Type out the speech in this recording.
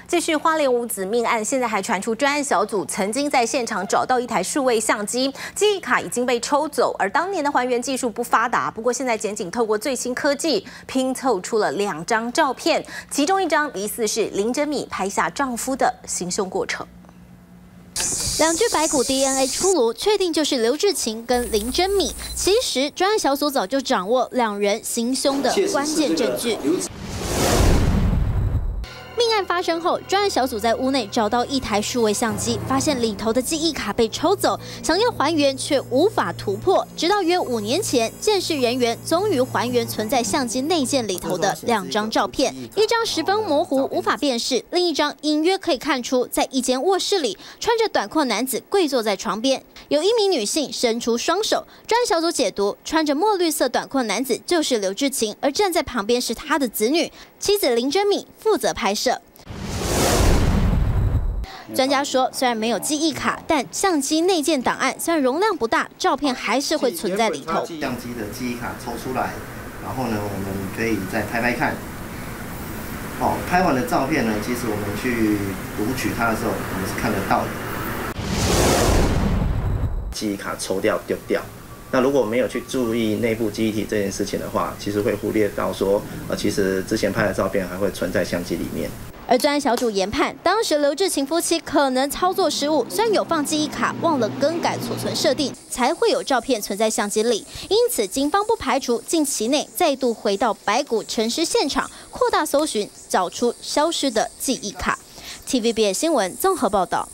继续花莲五子命案，现在还传出专案小组曾经在现场找到一台数位相机，记忆卡已经被抽走，而当年的还原技术不发达。不过现在检警透过最新科技拼凑出了2张照片，其中一张疑似是林真米拍下丈夫的行凶过程。 2具白骨 DNA 出炉，确定就是刘志勤跟林真米。其实专案小组早就掌握2人行凶的关键证据。 命案发生后，专案小组在屋内找到一台数位相机，发现里头的记忆卡被抽走，想要还原却无法突破。直到约5年前，鉴识人员终于还原存在相机内件里头的2张照片，一张十分模糊无法辨识，另一张隐约可以看出在一间卧室里，穿着短裤男子跪坐在床边，有1名女性伸出双手。专案小组解读，穿着墨绿色短裤男子就是刘志勤，而站在旁边是他的子女，妻子林真米负责拍摄。 专家说，虽然没有记忆卡，但相机内件档案虽然容量不大，照片还是会存在里头。 相机的记忆卡抽出来，然后呢，我们可以再拍拍看。哦，拍完的照片呢，其实我们去读取它的时候，我们是看得到的。记忆卡抽掉丢掉。 那如果没有去注意内部记忆体这件事情的话，其实会忽略到说，其实之前拍的照片还会存在相机里面。 而专案小组研判，当时刘志勤夫妻可能操作失误，虽然有放记忆卡，忘了更改储存设定，才会有照片存在相机里。因此，警方不排除近期内再度回到白骨沉尸现场，扩大搜寻，找出消失的记忆卡。TVBS 新闻综合报道。